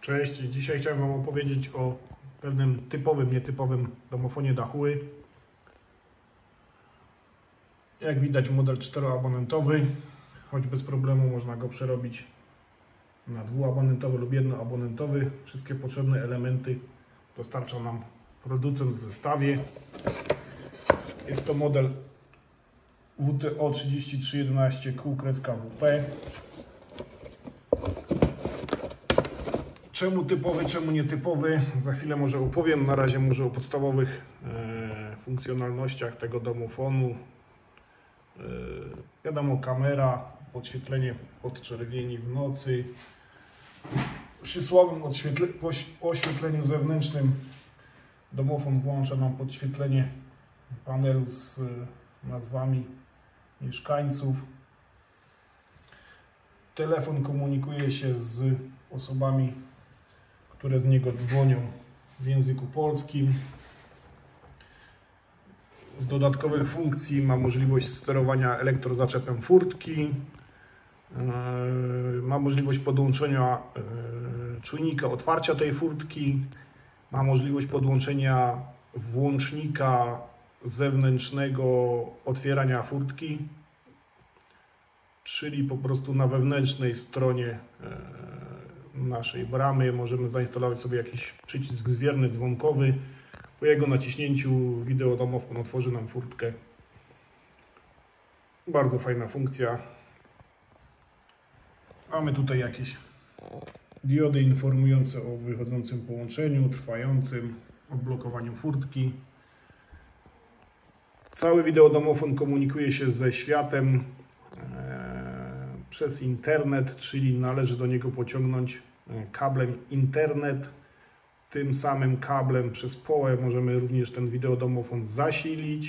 Cześć, dzisiaj chciałem Wam opowiedzieć o pewnym typowym, nietypowym domofonie Dahua. Jak widać, model 4-abonentowy, choć bez problemu można go przerobić na 2-abonentowy lub 1-abonentowy. Wszystkie potrzebne elementy dostarcza nam producent w zestawie. Jest to model WTO 3311Q-WP. Czemu typowy, czemu nietypowy? Za chwilę może opowiem. Na razie może o podstawowych funkcjonalnościach tego domofonu. Wiadomo, kamera, podświetlenie podczerwieni w nocy. Przy słabym oświetleniu zewnętrznym domofon włącza nam podświetlenie panelu z nazwami mieszkańców. Telefon komunikuje się z osobami, które z niego dzwonią, w języku polskim. Z dodatkowych funkcji ma możliwość sterowania elektrozaczepem furtki. Ma możliwość podłączenia czujnika otwarcia tej furtki. Ma możliwość podłączenia włącznika zewnętrznego otwierania furtki, czyli po prostu na wewnętrznej stronie naszej bramy możemy zainstalować sobie jakiś przycisk zwierny, dzwonkowy. Po jego naciśnięciu wideodomofon otworzy nam furtkę. Bardzo fajna funkcja. Mamy tutaj jakieś diody informujące o wychodzącym połączeniu, trwającym, odblokowaniu furtki. Cały wideodomofon komunikuje się ze światem przez internet, czyli należy do niego pociągnąć kablem internet. Tym samym kablem przez połę możemy również ten wideodomofon zasilić.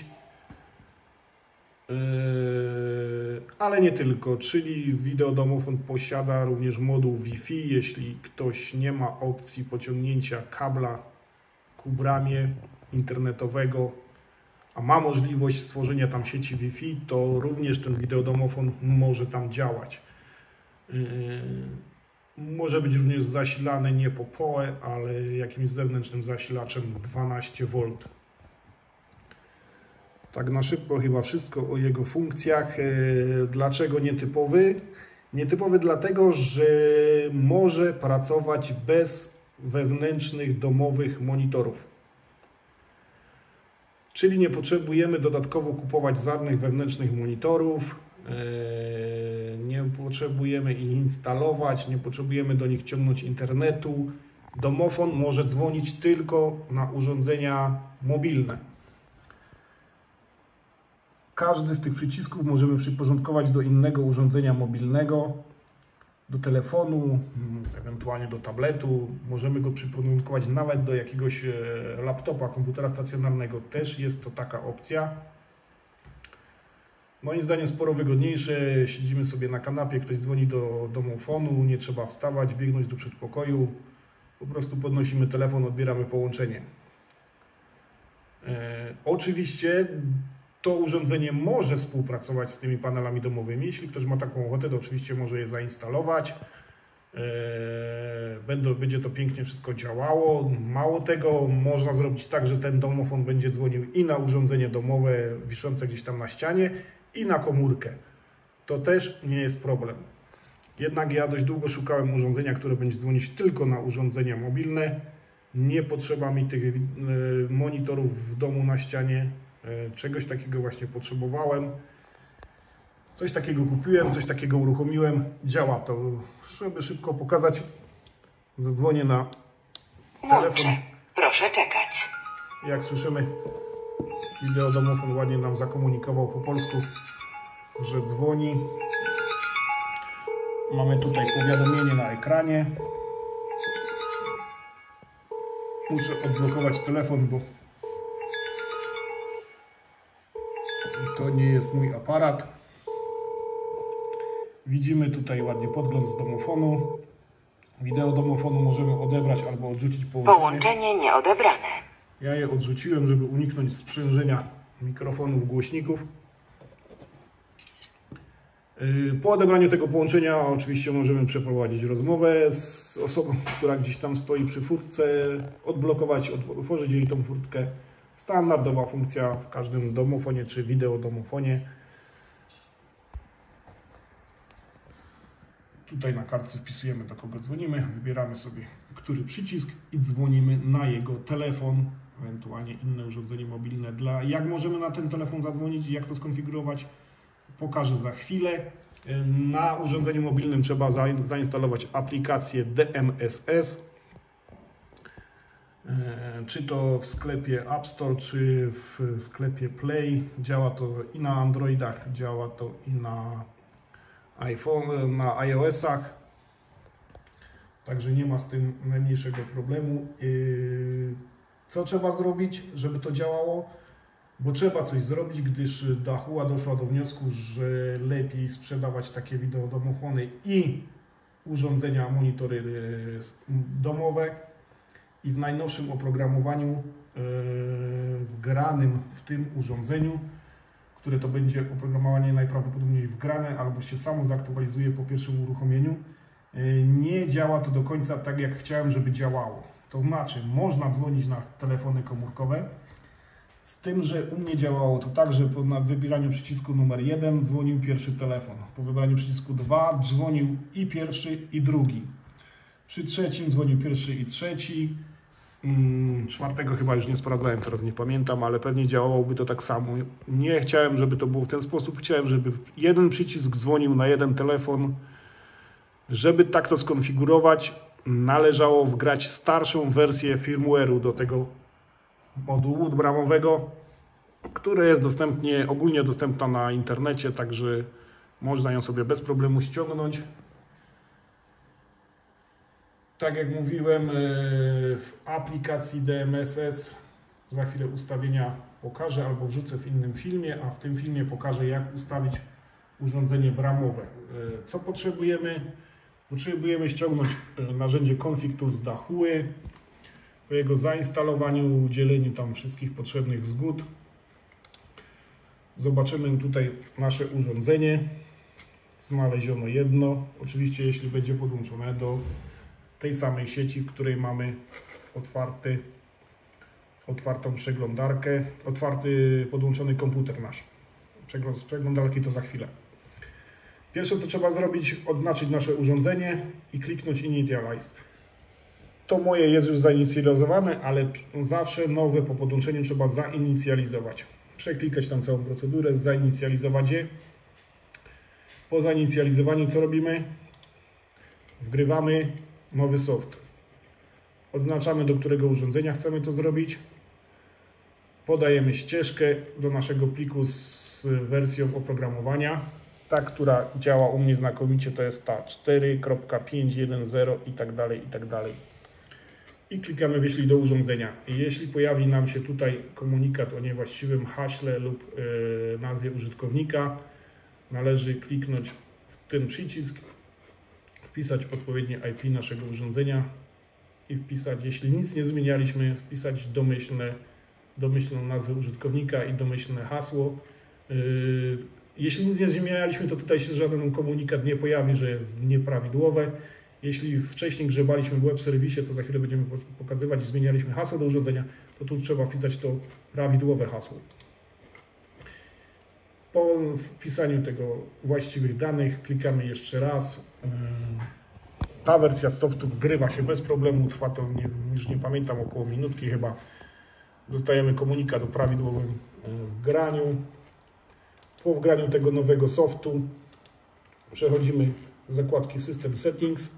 Ale nie tylko, czyli wideodomofon posiada również moduł Wi-Fi. Jeśli ktoś nie ma opcji pociągnięcia kabla ku bramie internetowego, a ma możliwość stworzenia tam sieci Wi-Fi, to również ten wideodomofon może tam działać. Może być również zasilany nie po połę, ale jakimś zewnętrznym zasilaczem 12V. Tak na szybko chyba wszystko o jego funkcjach. Dlaczego nietypowy? Nietypowy dlatego, że może pracować bez wewnętrznych domowych monitorów. Czyli nie potrzebujemy dodatkowo kupować żadnych wewnętrznych monitorów, nie potrzebujemy ich instalować, nie potrzebujemy do nich ciągnąć internetu. Domofon może dzwonić tylko na urządzenia mobilne. Każdy z tych przycisków możemy przyporządkować do innego urządzenia mobilnego, do telefonu, ewentualnie do tabletu. Możemy go przyporządkować nawet do jakiegoś laptopa, komputera stacjonarnego. Też jest to taka opcja. Moim zdaniem sporo wygodniejsze. Siedzimy sobie na kanapie, ktoś dzwoni do domofonu, nie trzeba wstawać, biegnąć do przedpokoju. Po prostu podnosimy telefon, odbieramy połączenie. Oczywiście to urządzenie może współpracować z tymi panelami domowymi. Jeśli ktoś ma taką ochotę, to oczywiście może je zainstalować. Będzie to pięknie wszystko działało. Mało tego, można zrobić tak, że ten domofon będzie dzwonił i na urządzenie domowe wiszące gdzieś tam na ścianie, i na komórkę. To też nie jest problem. Jednak ja dość długo szukałem urządzenia, które będzie dzwonić tylko na urządzenia mobilne. Nie potrzeba mi tych monitorów w domu na ścianie. Czegoś takiego właśnie potrzebowałem. Coś takiego kupiłem, coś takiego uruchomiłem. Działa to. Żeby szybko pokazać, zadzwonię na telefon. Proszę czekać. Jak słyszymy, wideodomofon ładnie nam zakomunikował po polsku, że dzwoni. Mamy tutaj powiadomienie na ekranie. Muszę odblokować telefon, bo to nie jest mój aparat. Widzimy tutaj ładnie podgląd z domofonu. Wideo domofonu możemy odebrać albo odrzucić połączenie. Połączenie nieodebrane. Ja je odrzuciłem, żeby uniknąć sprzężenia mikrofonów, głośników. Po odebraniu tego połączenia oczywiście możemy przeprowadzić rozmowę z osobą, która gdzieś tam stoi przy furtce, odblokować, otworzyć jej tą furtkę. Standardowa funkcja w każdym domofonie czy wideodomofonie. Tutaj na kartce wpisujemy, do kogo dzwonimy, wybieramy sobie który przycisk i dzwonimy na jego telefon, ewentualnie inne urządzenie mobilne. Jak możemy na ten telefon zadzwonić i jak to skonfigurować, pokażę za chwilę. Na urządzeniu mobilnym trzeba zainstalować aplikację DMSS. Czy to w sklepie App Store, czy w sklepie Play. Działa to i na Androidach, działa to i na iPhone, na iOS-ach. Także nie ma z tym najmniejszego problemu. Co trzeba zrobić, żeby to działało? Bo trzeba coś zrobić, gdyż Dahua doszła do wniosku, że lepiej sprzedawać takie wideodomofony i urządzenia, monitory domowe. I w najnowszym oprogramowaniu wgranym w tym urządzeniu, które to będzie oprogramowanie najprawdopodobniej wgrane albo się samo zaktualizuje po pierwszym uruchomieniu, nie działa to do końca tak, jak chciałem, żeby działało. To znaczy, można dzwonić na telefony komórkowe, z tym, że u mnie działało to tak, że po wybieraniu przycisku numer 1 dzwonił pierwszy telefon, po wybraniu przycisku 2 dzwonił i pierwszy i drugi, przy trzecim dzwonił pierwszy i trzeci, czwartego chyba już nie sprawdzałem, teraz nie pamiętam, ale pewnie działałoby to tak samo. Nie chciałem, żeby to było w ten sposób, chciałem, żeby jeden przycisk dzwonił na jeden telefon. Żeby tak to skonfigurować, należało wgrać starszą wersję firmware'u do tego modułu bramowego, które jest ogólnie dostępna na internecie, także można ją sobie bez problemu ściągnąć. Tak jak mówiłem, w aplikacji DMSS za chwilę ustawienia pokażę albo wrzucę w innym filmie, a w tym filmie pokażę, jak ustawić urządzenie bramowe. Co potrzebujemy? Potrzebujemy ściągnąć narzędzie Config Tools z Dahuły. Po jego zainstalowaniu, udzieleniu tam wszystkich potrzebnych zgód, zobaczymy tutaj nasze urządzenie. Znaleziono jedno. Oczywiście, jeśli będzie podłączone do tej samej sieci, w której mamy otwartą przeglądarkę, podłączony komputer nasz. Z przeglądarki to za chwilę. Pierwsze, co trzeba zrobić, odznaczyć nasze urządzenie i kliknąć Initialize. To moje jest już zainicjalizowane, ale zawsze nowe po podłączeniu trzeba zainicjalizować. Przeklikać tam całą procedurę, zainicjalizować je. Po zainicjalizowaniu co robimy? Wgrywamy nowy soft. Odznaczamy, do którego urządzenia chcemy to zrobić. Podajemy ścieżkę do naszego pliku z wersją oprogramowania. Ta, która działa u mnie znakomicie, to jest ta 4.510 i tak dalej, i tak dalej. I klikamy wyślij do urządzenia. I jeśli pojawi nam się tutaj komunikat o niewłaściwym haśle lub nazwie użytkownika, należy kliknąć w ten przycisk, wpisać odpowiednie IP naszego urządzenia i wpisać, jeśli nic nie zmienialiśmy, wpisać domyślną nazwę użytkownika i domyślne hasło. Jeśli nic nie zmienialiśmy, to tutaj się żaden komunikat nie pojawi, że jest nieprawidłowe. Jeśli wcześniej grzebaliśmy w web serwisie, co za chwilę będziemy pokazywać, i zmienialiśmy hasło do urządzenia, to tu trzeba wpisać to prawidłowe hasło. Po wpisaniu tego właściwych danych klikamy jeszcze raz. Ta wersja softu wgrywa się bez problemu, trwa to, już nie pamiętam, około minutki chyba. Dostajemy komunikat o prawidłowym wgraniu. Po wgraniu tego nowego softu przechodzimy do zakładki System Settings.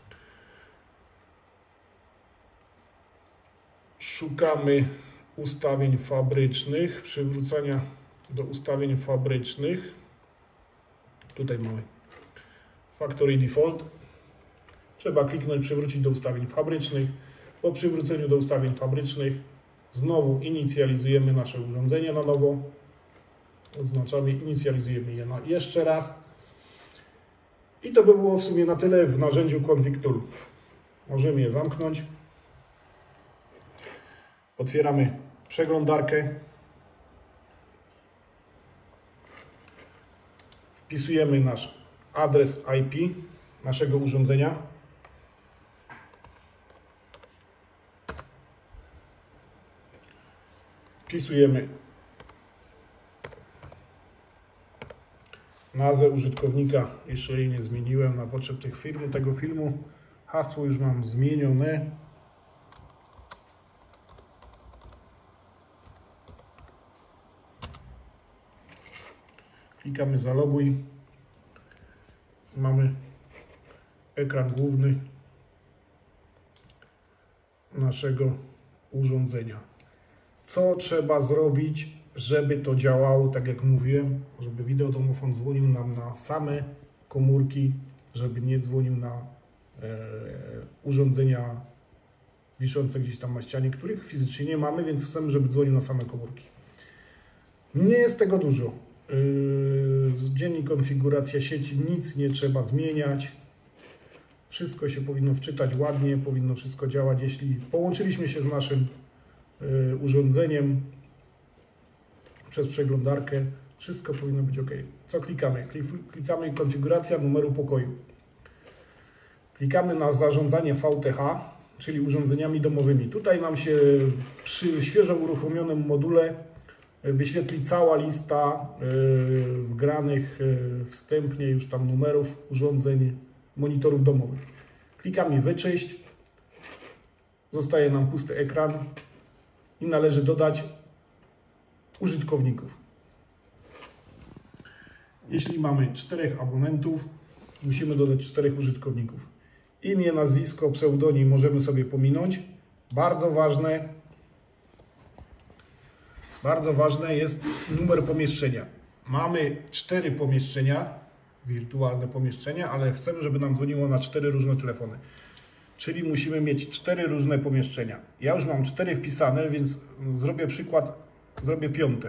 Szukamy ustawień fabrycznych, przywrócenia do ustawień fabrycznych. Tutaj mamy Factory Default. Trzeba kliknąć przywrócić do ustawień fabrycznych. Po przywróceniu do ustawień fabrycznych znowu inicjalizujemy nasze urządzenie na nowo. Odznaczamy, inicjalizujemy je jeszcze raz. I to by było w sumie na tyle w narzędziu Config Tool. Możemy je zamknąć. Otwieramy przeglądarkę. Wpisujemy nasz adres IP naszego urządzenia. Wpisujemy nazwę użytkownika, jeszcze jej nie zmieniłem na potrzeb tego filmu. Hasło już mam zmienione. Klikamy zaloguj. Mamy ekran główny naszego urządzenia. Co trzeba zrobić, żeby to działało, tak jak mówiłem, żeby wideodomofon dzwonił nam na same komórki, żeby nie dzwonił na urządzenia wiszące gdzieś tam na ścianie, których fizycznie nie mamy, więc chcemy, żeby dzwonił na same komórki. Nie jest tego dużo. Dziennik konfiguracja sieci, nic nie trzeba zmieniać. Wszystko się powinno wczytać ładnie, powinno wszystko działać. Jeśli połączyliśmy się z naszym urządzeniem przez przeglądarkę, wszystko powinno być OK. Co klikamy? Klikamy konfiguracja numeru pokoju. Klikamy na zarządzanie VTH, czyli urządzeniami domowymi. Tutaj nam się przy świeżo uruchomionym module wyświetli cała lista wgranych wstępnie już tam numerów urządzeń, monitorów domowych. Klikamy wyczyść, zostaje nam pusty ekran i należy dodać użytkowników. Jeśli mamy 4 abonentów, musimy dodać 4 użytkowników. Imię, nazwisko, pseudonim możemy sobie pominąć. Bardzo ważne jest numer pomieszczenia. Mamy 4 pomieszczenia, wirtualne pomieszczenia, ale chcemy, żeby nam dzwoniło na 4 różne telefony. Czyli musimy mieć 4 różne pomieszczenia. Ja już mam 4 wpisane, więc zrobię przykład, zrobię 5.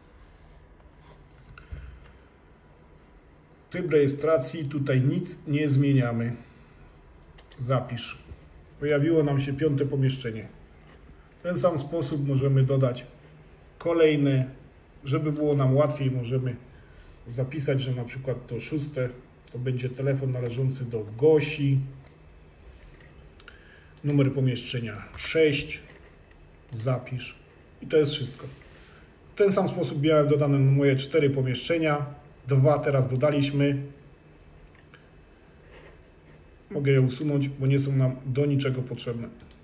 Typ rejestracji, tutaj nic nie zmieniamy. Zapisz. Pojawiło nam się 5. pomieszczenie. W ten sam sposób możemy dodać kolejne, żeby było nam łatwiej, możemy zapisać, że na przykład to 6. to będzie telefon należący do Gosi. Numer pomieszczenia 6. Zapisz. I to jest wszystko. W ten sam sposób miałem dodane moje 4 pomieszczenia. 2 teraz dodaliśmy. Mogę je usunąć, bo nie są nam do niczego potrzebne.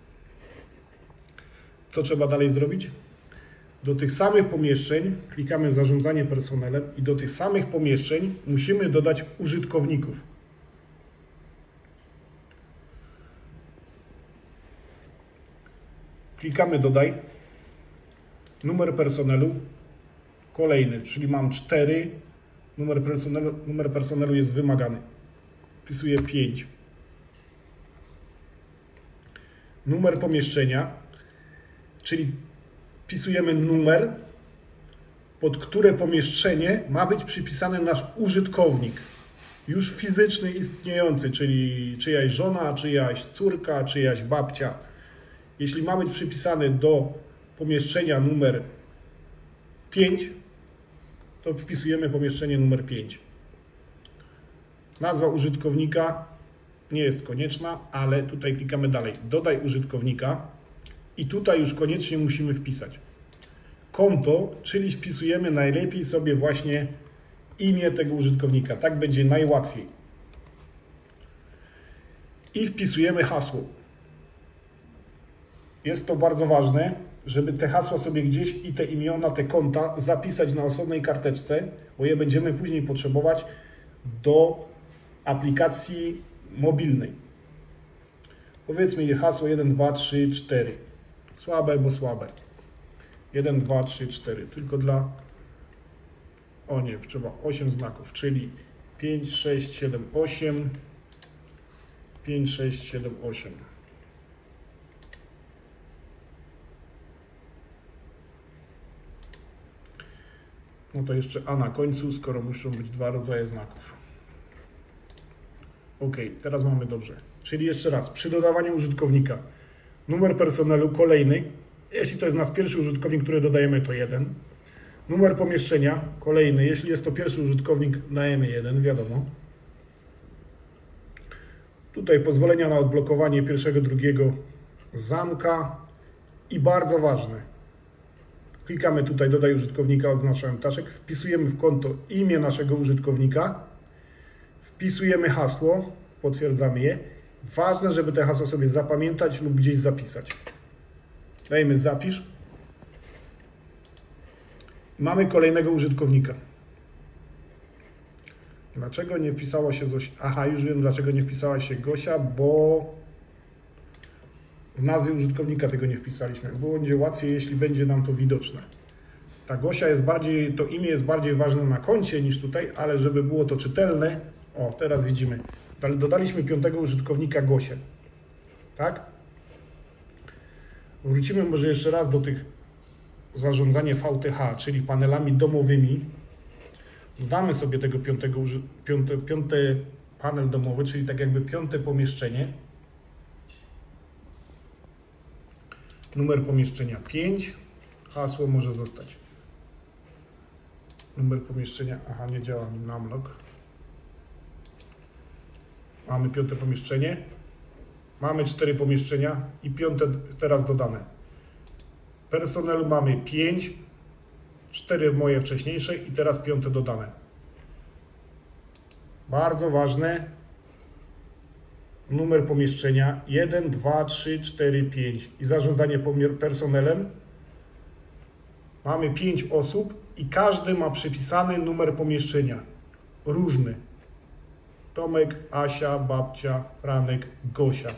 Co trzeba dalej zrobić? Do tych samych pomieszczeń klikamy zarządzanie personelem i do tych samych pomieszczeń musimy dodać użytkowników. Klikamy dodaj. Numer personelu kolejny, czyli mam 4. Numer personelu jest wymagany. Wpisuję 5. Numer pomieszczenia, czyli wpisujemy numer, pod które pomieszczenie ma być przypisany nasz użytkownik. Już fizyczny, istniejący, czyli czyjaś żona, czyjaś córka, czyjaś babcia. Jeśli ma być przypisany do pomieszczenia numer 5, to wpisujemy pomieszczenie numer 5. Nazwa użytkownika nie jest konieczna, ale tutaj klikamy dalej. Dodaj użytkownika i tutaj już koniecznie musimy wpisać konto, czyli wpisujemy najlepiej sobie właśnie imię tego użytkownika. Tak będzie najłatwiej. I wpisujemy hasło. Jest to bardzo ważne, żeby te hasła sobie gdzieś i te imiona, te konta zapisać na osobnej karteczce, bo je będziemy później potrzebować do aplikacji mobilnej. Powiedzmy je hasło 1, 2, 3, 4. Słabe, bo słabe. 1, 2, 3, 4. Tylko dla... O nie, trzeba 8 znaków, czyli 5, 6, 7, 8. 5, 6, 7, 8. No to jeszcze A na końcu, skoro muszą być 2 rodzaje znaków. OK, teraz mamy dobrze. Czyli jeszcze raz, przy dodawaniu użytkownika numer personelu kolejny, jeśli to jest nasz pierwszy użytkownik, który dodajemy, to 1. Numer pomieszczenia kolejny, jeśli jest to pierwszy użytkownik, dajemy 1, wiadomo. Tutaj pozwolenia na odblokowanie pierwszego, drugiego zamka i bardzo ważne. Klikamy tutaj dodaj użytkownika, odznaczamy ptaszek, wpisujemy w konto imię naszego użytkownika, wpisujemy hasło, potwierdzamy je. Ważne, żeby te hasło sobie zapamiętać lub gdzieś zapisać. Dajemy zapisz. Mamy kolejnego użytkownika. Dlaczego nie wpisała się Zosia? Aha, już wiem, dlaczego nie wpisała się Gosia, bo w nazwie użytkownika tego nie wpisaliśmy. Będzie łatwiej, jeśli będzie nam to widoczne. Ta Gosia jest bardziej, to imię jest bardziej ważne na koncie niż tutaj, ale żeby było to czytelne, o, teraz widzimy. Dodaliśmy 5. użytkownika Gosię. Tak? Wrócimy może jeszcze raz do tych zarządzania VTH, czyli panelami domowymi. Dodamy sobie tego piąty panel domowy, czyli tak jakby 5. pomieszczenie. Numer pomieszczenia 5. Hasło może zostać. Numer pomieszczenia, aha, nie działa mi numlock. Mamy 5. pomieszczenie. Mamy 4 pomieszczenia i 5. teraz dodane. Personelu mamy 5, 4 moje wcześniejsze i teraz 5. dodane. Bardzo ważne. Numer pomieszczenia 1, 2, 3, 4, 5 i zarządzanie personelem. Mamy 5 osób i każdy ma przypisany numer pomieszczenia. Różny. Tomek, Asia, Babcia, Franek, Gosia.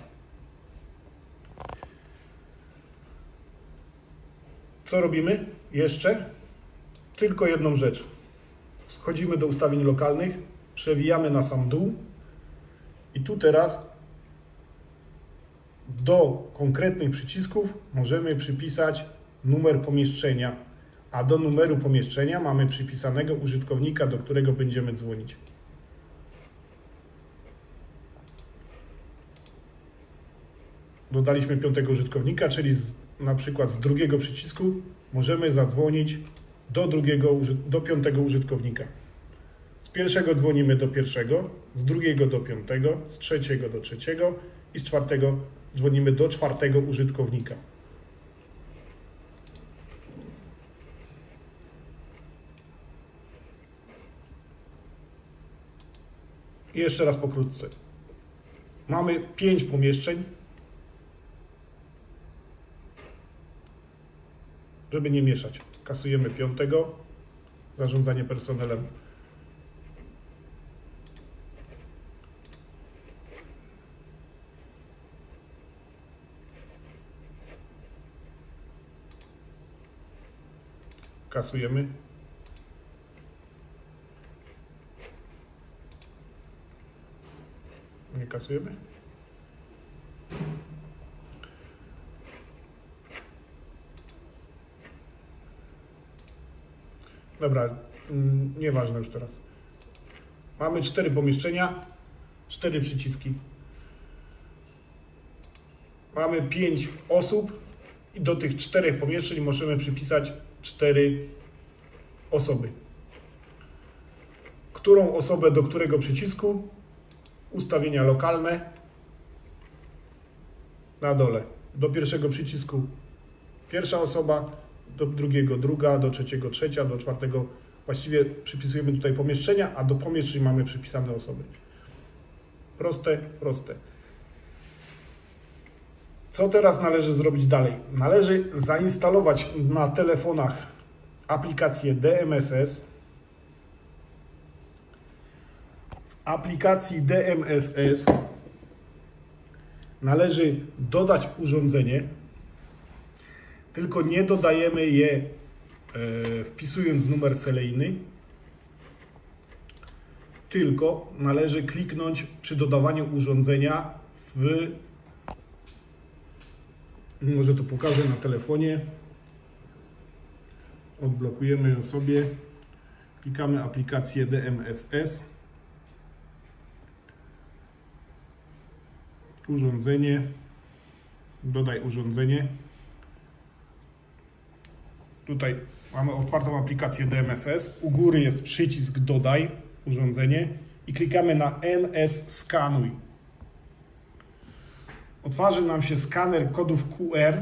Co robimy jeszcze? Tylko jedną rzecz. Wchodzimy do ustawień lokalnych, przewijamy na sam dół i tu teraz do konkretnych przycisków możemy przypisać numer pomieszczenia, a do numeru pomieszczenia mamy przypisanego użytkownika, do którego będziemy dzwonić. Dodaliśmy 5. użytkownika, czyli na przykład z drugiego przycisku możemy zadzwonić do 5. użytkownika. Z pierwszego dzwonimy do pierwszego, z drugiego do 5., z trzeciego do trzeciego i z 4. dzwonimy do 4. użytkownika. I jeszcze raz pokrótce. Mamy 5 pomieszczeń. Żeby nie mieszać. Kasujemy 5. Zarządzanie personelem. Kasujemy. Nie kasujemy? Dobra, nieważne już teraz. Mamy 4 pomieszczenia, 4 przyciski. Mamy 5 osób i do tych 4 pomieszczeń możemy przypisać 4 osoby. Którą osobę do którego przycisku? Ustawienia lokalne na dole. Do pierwszego przycisku pierwsza osoba, do drugiego druga, do trzeciego trzecia, do 4. Właściwie przypisujemy tutaj pomieszczenia, a do pomieszczeń mamy przypisane osoby. Proste, proste. Co teraz należy zrobić dalej? Należy zainstalować na telefonach aplikację DMSS. W aplikacji DMSS należy dodać urządzenie, tylko nie dodajemy je wpisując numer seryjny, tylko należy kliknąć przy dodawaniu urządzenia może to pokażę na telefonie, odblokujemy ją sobie, klikamy aplikację DMSS, urządzenie, dodaj urządzenie. Tutaj mamy otwartą aplikację DMSS, u góry jest przycisk dodaj urządzenie i klikamy na NS skanuj. otworzy nam się skaner kodów QR.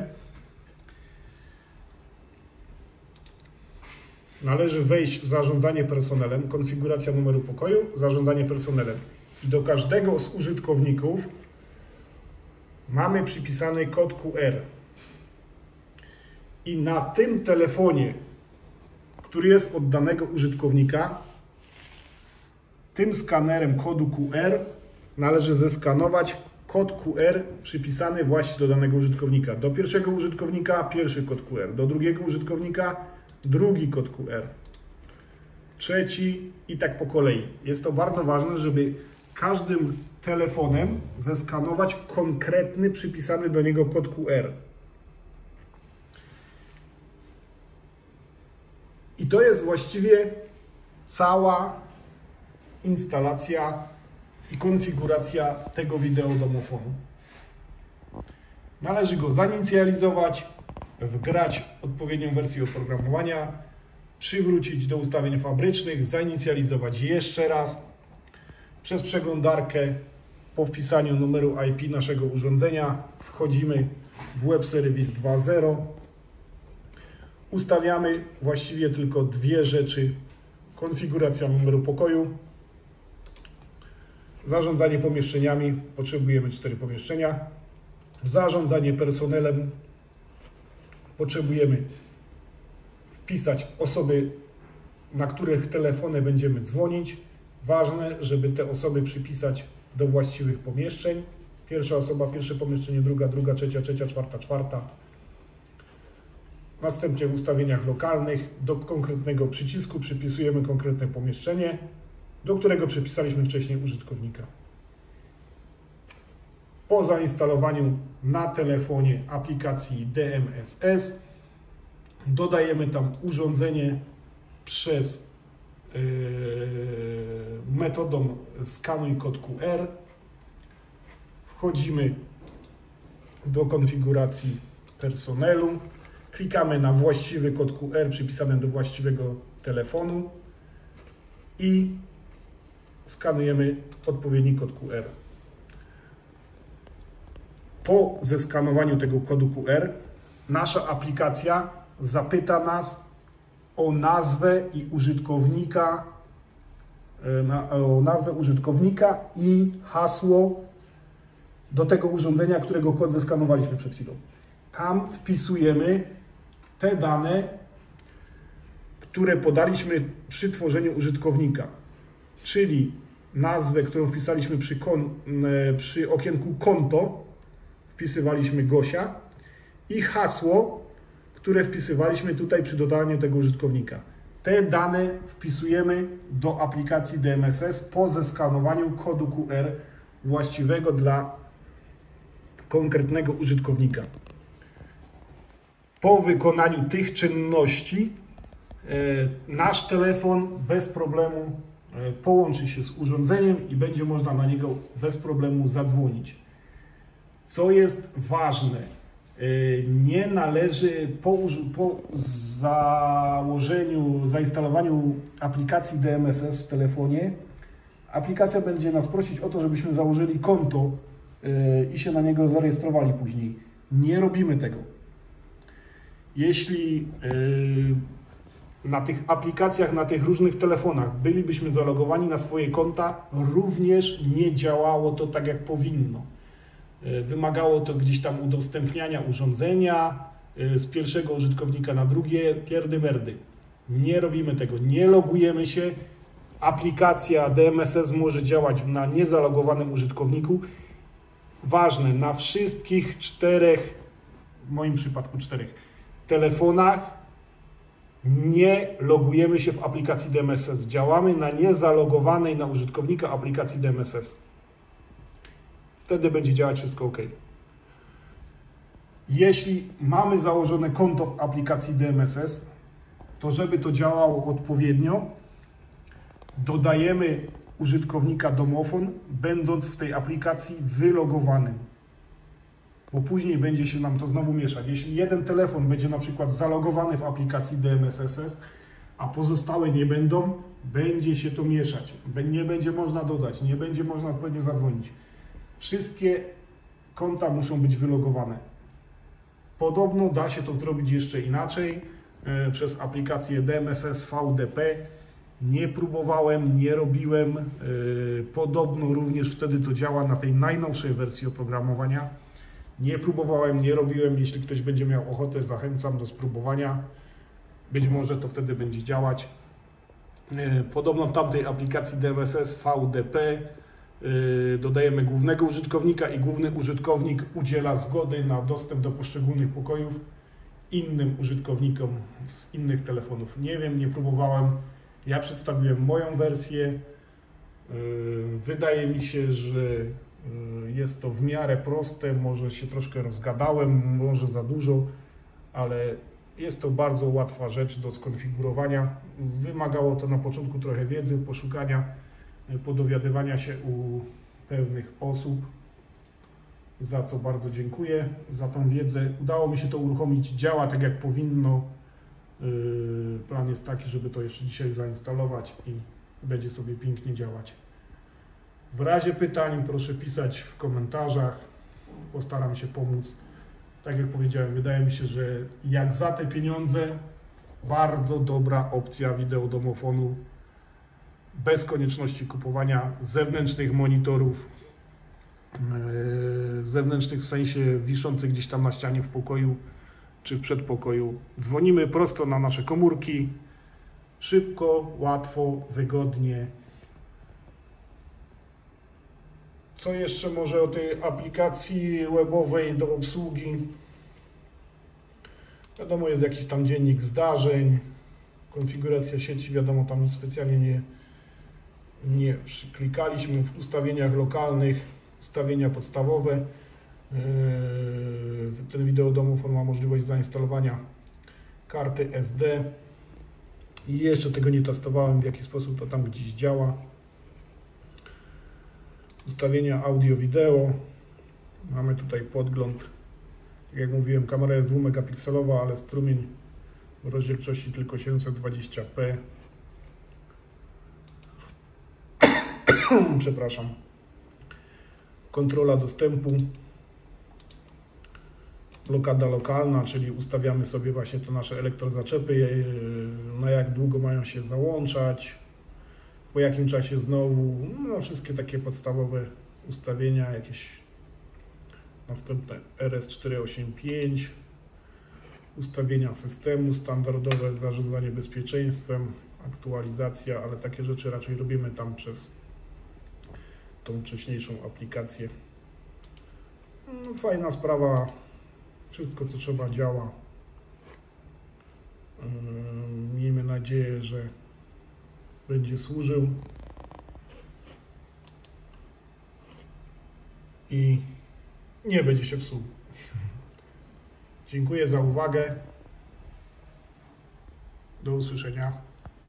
Należy wejść w zarządzanie personelem, konfiguracja numeru pokoju, zarządzanie personelem. I do każdego z użytkowników mamy przypisany kod QR. I na tym telefonie, który jest od danego użytkownika, tym skanerem kodu QR należy zeskanować kod QR przypisany właśnie do danego użytkownika. Do pierwszego użytkownika pierwszy kod QR, do drugiego użytkownika drugi kod QR, trzeci i tak po kolei. Jest to bardzo ważne, żeby każdym telefonem zeskanować konkretny przypisany do niego kod QR. I to jest właściwie cała instalacja i konfiguracja tego wideodomofonu. Należy go zainicjalizować, wgrać odpowiednią wersję oprogramowania, przywrócić do ustawień fabrycznych, zainicjalizować jeszcze raz. Przez przeglądarkę po wpisaniu numeru IP naszego urządzenia wchodzimy w Web Service 2.0. Ustawiamy właściwie tylko dwie rzeczy. Konfiguracja numeru pokoju. Zarządzanie pomieszczeniami. Potrzebujemy 4 pomieszczenia. Zarządzanie personelem. Potrzebujemy wpisać osoby, na których telefony będziemy dzwonić. Ważne, żeby te osoby przypisać do właściwych pomieszczeń. Pierwsza osoba, pierwsze pomieszczenie, druga, trzecia, czwarta. Następnie w ustawieniach lokalnych do konkretnego przycisku przypisujemy konkretne pomieszczenie, do którego przypisaliśmy wcześniej użytkownika. Po zainstalowaniu na telefonie aplikacji DMSS dodajemy tam urządzenie przez metodą skanuj kod QR. Wchodzimy do konfiguracji personelu. Klikamy na właściwy kod QR przypisany do właściwego telefonu i skanujemy odpowiedni kod QR. Po zeskanowaniu tego kodu QR nasza aplikacja zapyta nas o nazwę użytkownika i hasło do tego urządzenia, którego kod zeskanowaliśmy przed chwilą. Tam wpisujemy te dane, które podaliśmy przy tworzeniu użytkownika, czyli nazwę, którą wpisaliśmy przy okienku konto, wpisywaliśmy Gosia, i hasło, które wpisywaliśmy tutaj przy dodaniu tego użytkownika. Te dane wpisujemy do aplikacji DMSS po zeskanowaniu kodu QR właściwego dla konkretnego użytkownika. Po wykonaniu tych czynności nasz telefon bez problemu połączy się z urządzeniem i będzie można na niego bez problemu zadzwonić. Co jest ważne, nie należy po zainstalowaniu aplikacji DMSS w telefonie, aplikacja będzie nas prosić o to, żebyśmy założyli konto i się na niego zarejestrowali później. Nie robimy tego. Jeśli na tych aplikacjach, na tych różnych telefonach bylibyśmy zalogowani na swoje konta, również nie działało to tak, jak powinno. Wymagało to gdzieś tam udostępniania urządzenia z pierwszego użytkownika na drugie, pierdy merdy. Nie robimy tego, nie logujemy się. Aplikacja DMSS może działać na niezalogowanym użytkowniku. Ważne, na wszystkich 4, w moim przypadku 4 telefonach nie logujemy się w aplikacji DMSS. Działamy na niezalogowanej na użytkownika aplikacji DMSS. Wtedy będzie działać wszystko ok. Jeśli mamy założone konto w aplikacji DMSS, to żeby to działało odpowiednio, dodajemy użytkownika domofon, będąc w tej aplikacji wylogowanym. Bo później będzie się nam to znowu mieszać. Jeśli jeden telefon będzie na przykład zalogowany w aplikacji DMSS, a pozostałe nie będą, będzie się to mieszać. Nie będzie można dodać, nie będzie można odpowiednio zadzwonić. Wszystkie konta muszą być wylogowane. Podobno da się to zrobić jeszcze inaczej, przez aplikację DMSS VDP. Nie próbowałem, nie robiłem. Podobno również wtedy to działa na tej najnowszej wersji oprogramowania. Nie próbowałem, nie robiłem. Jeśli ktoś będzie miał ochotę, zachęcam do spróbowania. Być może to wtedy będzie działać. Podobno w tamtej aplikacji DMSS VDP dodajemy głównego użytkownika i główny użytkownik udziela zgody na dostęp do poszczególnych pokojów innym użytkownikom z innych telefonów. Nie wiem, nie próbowałem. Ja przedstawiłem moją wersję. Wydaje mi się, że jest to w miarę proste. Może się troszkę rozgadałem, może za dużo, ale jest to bardzo łatwa rzecz do skonfigurowania. Wymagało to na początku trochę wiedzy, poszukania, podowiadywania się u pewnych osób, za co bardzo dziękuję za tą wiedzę. Udało mi się to uruchomić, działa tak jak powinno. Plan jest taki, żeby to jeszcze dzisiaj zainstalować i będzie sobie pięknie działać. W razie pytań proszę pisać w komentarzach, postaram się pomóc. Tak jak powiedziałem, wydaje mi się, że jak za te pieniądze, bardzo dobra opcja wideodomofonu, bez konieczności kupowania zewnętrznych monitorów, zewnętrznych w sensie wiszących gdzieś tam na ścianie w pokoju czy w przedpokoju. Dzwonimy prosto na nasze komórki, szybko, łatwo, wygodnie. Co jeszcze może o tej aplikacji webowej do obsługi? Wiadomo, jest jakiś tam dziennik zdarzeń, konfiguracja sieci, wiadomo, tam nic specjalnie nie klikaliśmy. W ustawieniach lokalnych, ustawienia podstawowe. Ten wideodomofon ma możliwość zainstalowania karty SD. I jeszcze tego nie testowałem, w jaki sposób to tam gdzieś działa. Ustawienia audio-wideo. Mamy tutaj podgląd. Tak jak mówiłem, kamera jest 2 megapikselowa, ale strumień w rozdzielczości tylko 720p. Przepraszam. Kontrola dostępu. Blokada lokalna, czyli ustawiamy sobie właśnie to nasze elektrozaczepy, na jak długo mają się załączać, po jakim czasie znowu, no wszystkie takie podstawowe ustawienia, jakieś następne RS485, ustawienia systemu, standardowe zarządzanie bezpieczeństwem, aktualizacja, ale takie rzeczy raczej robimy tam przez tą wcześniejszą aplikację. Fajna sprawa, wszystko co trzeba działa. Miejmy nadzieję, że będzie służył i nie będzie się psuł. Dziękuję za uwagę. Do usłyszenia.